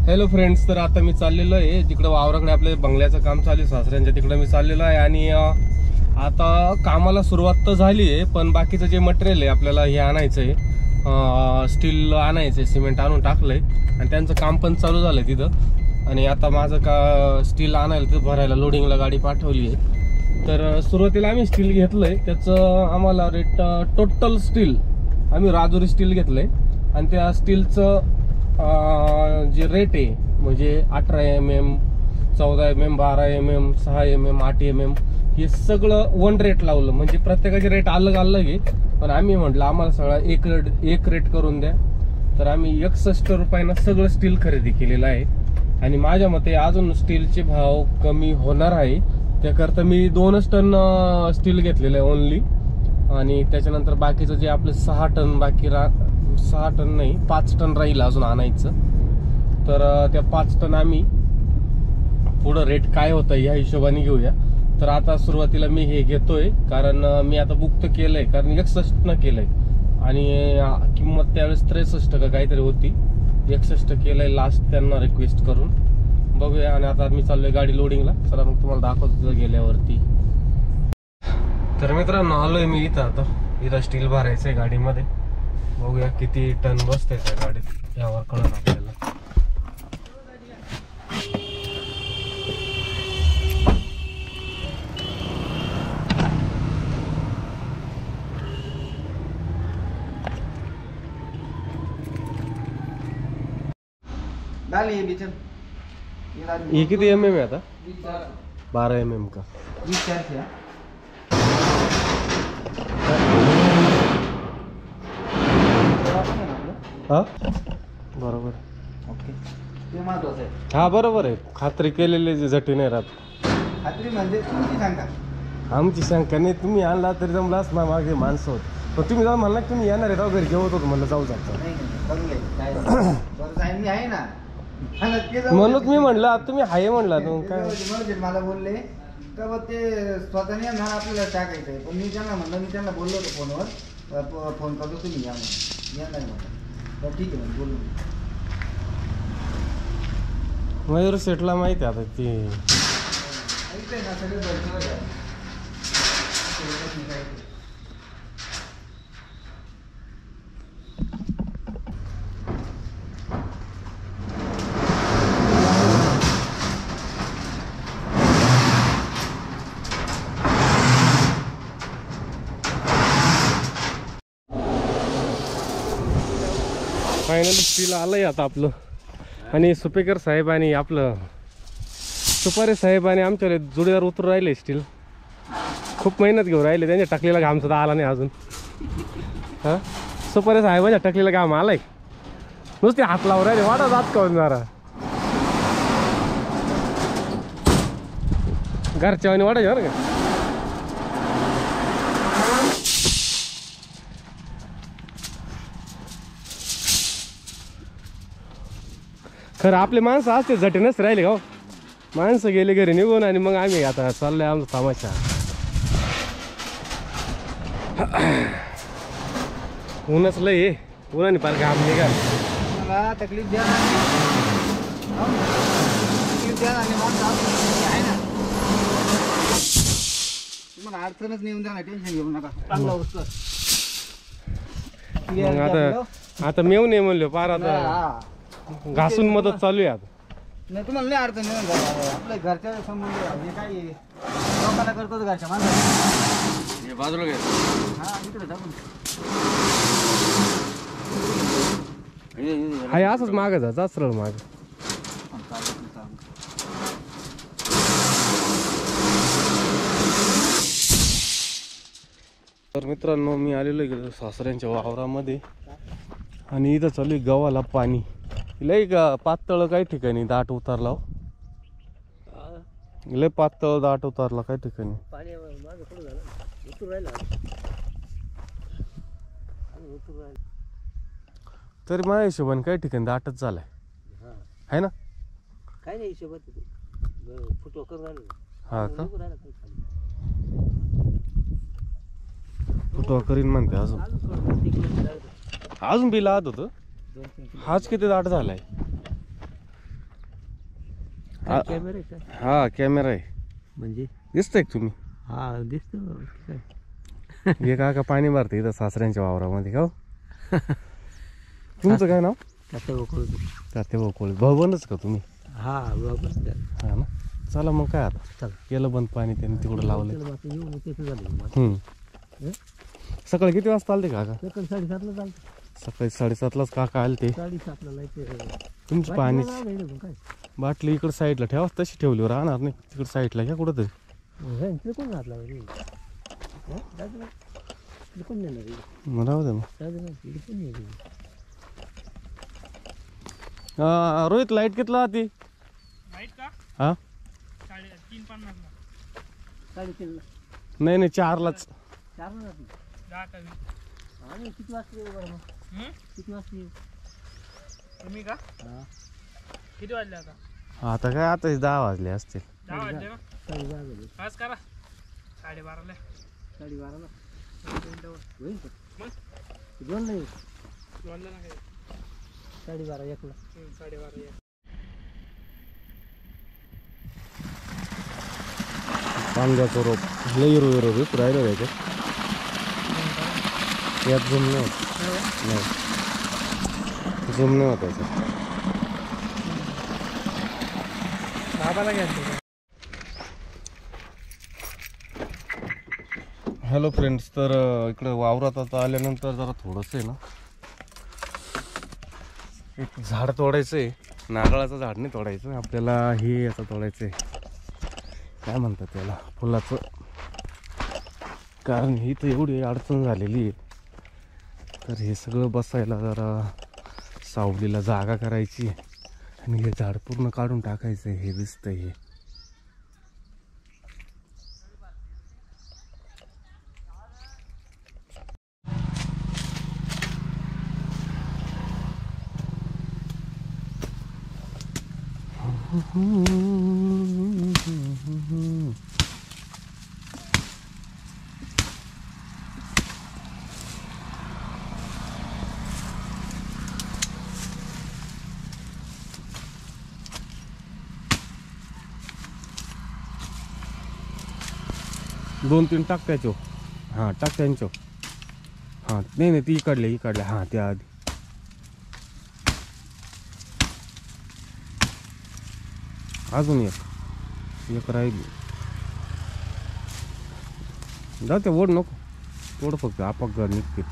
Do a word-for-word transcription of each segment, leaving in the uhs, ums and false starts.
Hello friends, तर आता मी चाललेलो आहे तिकडे वावराकडे, आपल्या बंगल्याचं काम चालू आहे सासऱ्यांच्या तिकडे मी चाललेलो आहे. आणि आता कामाला सुरुवात तर झाली आहे, पण बाकीचं जे मटेरियल आहे आपल्याला हे आणायचं आहे, स्टील आणायचं आहे, सिमेंट आणून टाकलंय आणि त्यांचं काम पण चालू झालंय तिथं. आणि आता माझं का स्टील आणायला तिथं भरायला लोडिंगला गाडी पाठवली आहे. तर सुरुवातीला आम्ही स्टील घेतलंय, त्याचं आम्हाला रेट टोटल स्टील आम्ही राजुरी स्टील घेतलंय आणि त्या स्टीलचं जे रेट आहे म्हणजे अठरा एम एम, चौदा एम एम, बारा एम एम, सहा एम एम, आठ एम एम, हे सगळं वन रेट लावलं. म्हणजे प्रत्येकाचे रेट अलग अलग आहे, पण आम्ही म्हटलं आम्हाला सगळं एक रेट एक रेट करून द्या. तर आम्ही एकसष्ट रुपयानं सगळं स्टील खरेदी केलेलं आहे. आणि माझ्या मते अजून स्टीलचे भाव कमी होणार आहे, त्याकरता मी दोनच टन स्टील घेतलेलं आहे ओनली. आणि त्याच्यानंतर बाकीचं जे आपले सहा टन बाकी रा सहा टन नाही पाच टन राहील अजून आणायचं. तर त्या पाच टन आम्ही पुढं रेट काय होतं ह्या हिशोबाने घेऊया. तर आता सुरुवातीला मी हे घेतोय, कारण मी आता बुक तर केलंय, कारण एकसष्ट न केलंय आणि किंमत त्यावेळेस त्रेसष्ट का काहीतरी होती, एकसष्ट केलंय लास्ट त्यांना रिक्वेस्ट करून. बघूया. आणि आता मी चाललोय गाडी लोडिंगला. चला मग तुम्हाला दाखवतो गेल्यावरती. तर मित्रांनो आलोय मी इथं, आता इथं स्टील भरायचं आहे गाडीमध्ये. बघूया किती टन बसतंय त्या गाडीत, यावर कळलं आपल्याला. ये किती एम एम आहे आता? बारा एम एम का? हा बरोबर. ओके, ते महत्वाचं आहे. हा बरोबर आहे, खात्री केलेली झटी नाही राहत. खात्री म्हणजे तुमची शंका? आमची शंका नाही, तुम्ही आणला तरी जमलाच ना. मागे माणसं होत, पण तुम्ही जाऊन म्हणला तुम्ही येणार आहे, घरी घेऊन होतो म्हणलं जाऊ जातो. मी आहे ना म्हणून मी म्हणलं तुम्ही आहे म्हणला. तुम्ही काय मला बोलले का बघ ते स्वतःने येणार आपल्याला टाकायचंय, पण मी त्यांना म्हणलं, मी त्यांना बोललो होतो फोनवर, फोन करतो तुम्ही या म्हणून, येणार म्हणलं. बरं ठीक आहे बोलू. मयूर शेटला माहिती आहे आता ती ऐकतंय ना सगळे बरोबर आहे. फायनली स्टील आलंय आता आपलं. आणि सुपेकर साहेब आणि आपलं सुपारे साहेब आणि आमच्याकडे जोडीदार उतरून राहिले. स्टील खूप मेहनत घेऊन राहिले, त्यांच्या टाकलेला घाम सुद्धा आला नाही अजून. हां सुपारे साहेबांच्या टाकलेला घाम आलाय, नुसते हात लावून राहिले. वाटा जात का जरा घरच्या आणि वाटायचे बरं का. खरं आपले माणसं असते झटे नसते राहिले का, माणसं गेले घरी निघून आणि मग आम्ही आता चाललोय आमचा तमाशा. ऊनच लय आहे, उन्हाने पार घाम निघा. मला तकलीफ द्या द्या आहे ना, तुम्हाला अडचणच नेऊन द्या ना, टेन्शन घेऊ नका. चांगला वस्तू मग आता आता मेवून ये म्हणलो पार, आता घासून मदत चालू आहे आता. नाही तुम्हाला नाही अडचण नाही, आपल्या घरच्या संबंध हे काय लोकांना करतो घरच्या माणसाला बाजूला घ्या. हा इकडे टाकून हाय असंच मागं जा, जा सरळ माग. तर मित्रांनो मी आलेलो गेलो सासऱ्यांच्या वावरामध्ये आणि इथं चालू आहे गव्हाला पाणी. लय का पातळ काही ठिकाणी दाट उतारला, लय पातळ दाट उतारला काही ठिकाणी. तरी माझ्या हिशोबाने काही ठिकाणी दाटच झालाय आहे ना. काय नाही हिशोबात फुटवा करून राहिलो. हा का फुटवा करीन म्हणते अजून. अजून बिल आत होतं. हाच किती दाट झालाय. आ- कॅमेरा आहे का हा कॅमेरा आहे. म्हणजे दिसतंय का तुम्ही? हा दिसतो काय हे काका पाणी भरते इथं सासऱ्यांच्या वावरामध्ये का हो? तुमचं काय नाव? कसं बघू ताते भाऊ भवनच का तुम्ही? हा बरोबर हा ना. चला मग काय आता चला केलं बंद पाणी त्यांनी तिकडं लावलं. चला बाकी येऊ तेच झालं हम्म. हं? सकाळी किती वाजता आलते काका? सकाळी साडेसातला चालतं सकाळी साडेसातलाच काका आले ते. साडेसातला लाईट तुमची पाणी काय बाटली इकडं साईडला ठेवा, तशी ठेवली राहणार नाही तिकडं साईडला घ्या कुठं तरी. ह्यांचं कोण घातला कोण नेणार मग राहू दे मग. कोण नेणार अं, रोहित लाईट कितला ती? लाईट का हा साडे तीन पन्नास ला साडेतीनला नाही नाही चारलाच. चारला जाते दहा का वीस आणि किती वाजता येऊ बरं मग हं? किती वाजता येऊ तुम्ही का हा किती वाजले आता आता काय आता दहा वाजले असतील. दहा वाजले ना साडेदहा झाले पाच करा साडेबाराला साडेबाराला मिनिटावर होईल का मग दोनला येऊ दोनला ना काय साडेबारा एकला हं, साडेबारा एक कांद्याचं रोप लई हिरो हिरो रोप राहिलं आहे ते. यात झुम नाही होत. नाही झुम नाही होत याच्यात. बाबाला घ्यायचं हॅलो फ्रेंड्स, तर अं, इकडं वावरात आता आल्यानंतर जरा थोडंसं आहे ना एक झाड तोडायचं आहे. नारळाचं झाड नाही तोडायचं आपल्याला, हे असं तोडायचं आहे काय म्हणतात त्याला, फुलाचं. कारण ही तर एवढी अडचण झालेली आहे, तर हे सगळं बसायला जरा सावलीला जागा करायची आणि हे झाड पूर्ण काढून टाकायचं आहे. हे दिसतंय हे. दोन तीन टाक त्याचो. हां टाक त्यांचो. हां नाही नाही ती इकडले इकडले हां त्या आधी. अजून एक एक राहिली. जाऊ ते ओढ नको, ओढ फक्त आपाक घर निघते.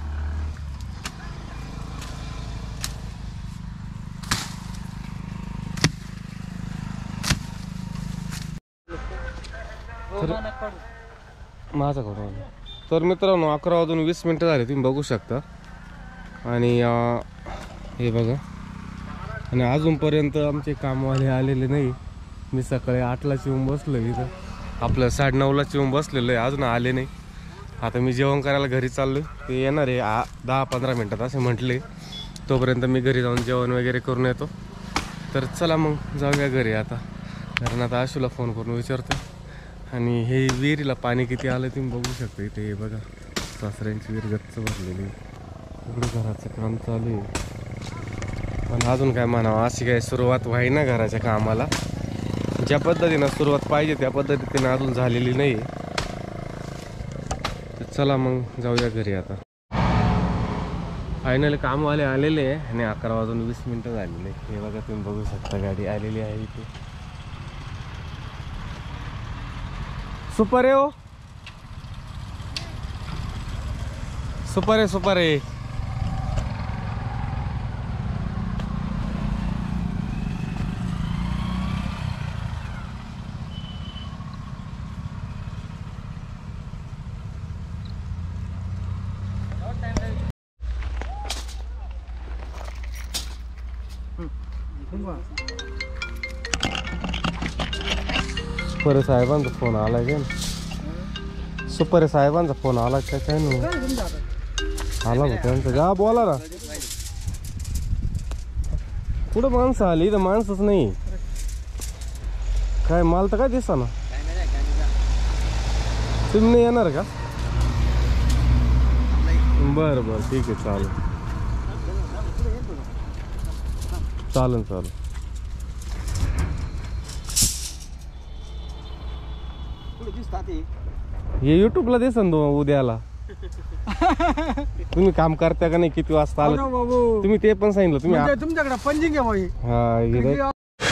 माझा कडून तर मित्रांनो अकरा वाजून वीस मिनटं झाले, तुम्ही बघू शकता. आणि अं, हे बघा, आणि अजूनपर्यंत आमचे कामवाले आलेले नाही. मी सकाळी आठलाच येऊन बसलो इथं, आपलं साडे नऊलाच येऊन बसलेलो आहे, अजून आले नाही. आता मी जेवण करायला घरी चाललो आहे, ते येणार आहे आ दहा पंधरा मिनटात असे म्हटले. तोपर्यंत मी घरी जाऊन जेवण वगैरे करून येतो. तर चला मग जाऊया घरी आता, कारण आता आशूला फोन करून विचारतो. आणि हे विहिरीला पाणी किती आलं तुम्ही बघू शकता. इथे हे बघा सासऱ्यांची विहीर गच्च भरलेली, इकडे घराचं काम चालू आहे. पण अजून काय म्हणावं, अशी काय सुरुवात व्हाय ना घराच्या कामाला. ज्या पद्धतीनं सुरुवात पाहिजे त्या पद्धतीने अजून झालेली नाही. तर चला मग जाऊया घरी आता. फायनली कामवाले आलेले आहे आणि अकरा वाजून वीस मिनटं झालेले. हे बघा तुम्ही बघू शकता गाडी आलेली आहे इथे. सुपर आहे हो, सुपर आहे सुपर आहे. सुपर साहेबांचा फोन आलाय का? सुपर साहेबांचा फोन आला काय काय नाही आला मग त्यांचं जा बोला ना. कुठं माणसं आली, इथं माणसंच नाही. काय माल तर काय दिसा ना. तुम्ही नाही येणार का? बरं बरं ठीक आहे चालेल चालेल चालेल. दिसतात ते. हे युट्यूबला दिसन तो उद्याला. तुम्ही काम करता का नाही, किती वाजता हो आलं ना बाबू. तुम्ही ते पण सांगितलं तुम्ही. म्हणजे तुमच्याकडे पंजिंग आहे बाई. हा हे रे.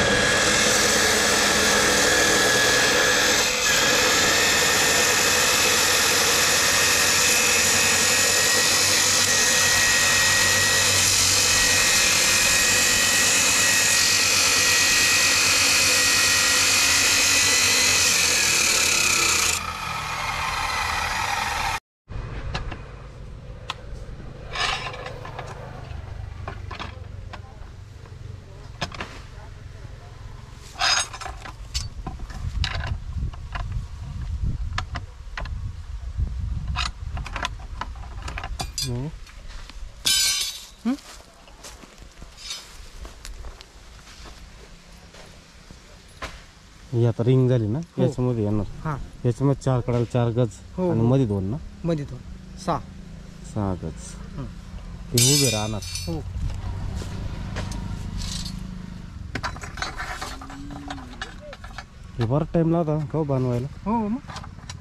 हम्म. ही आता रिंग झाली ना, हो. याच्यामध्ये येणार. हा याच्यामध्ये चार कडाला चार गज हो, आणि हो. मध्ये दोन ना, मध्ये तो सहा. सहा गज. हं. ते उभे राहणार. हो. हे बरं टाइम लावता का बनवायला. हो मग.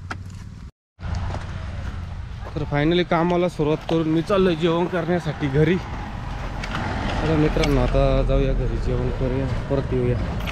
तर फायनली कामाला सुरुवात करून मी चाललोय जेवण करण्यासाठी घरी. तर मित्रांनो आता जाऊया घरी, जेवण करूया, परत येऊया.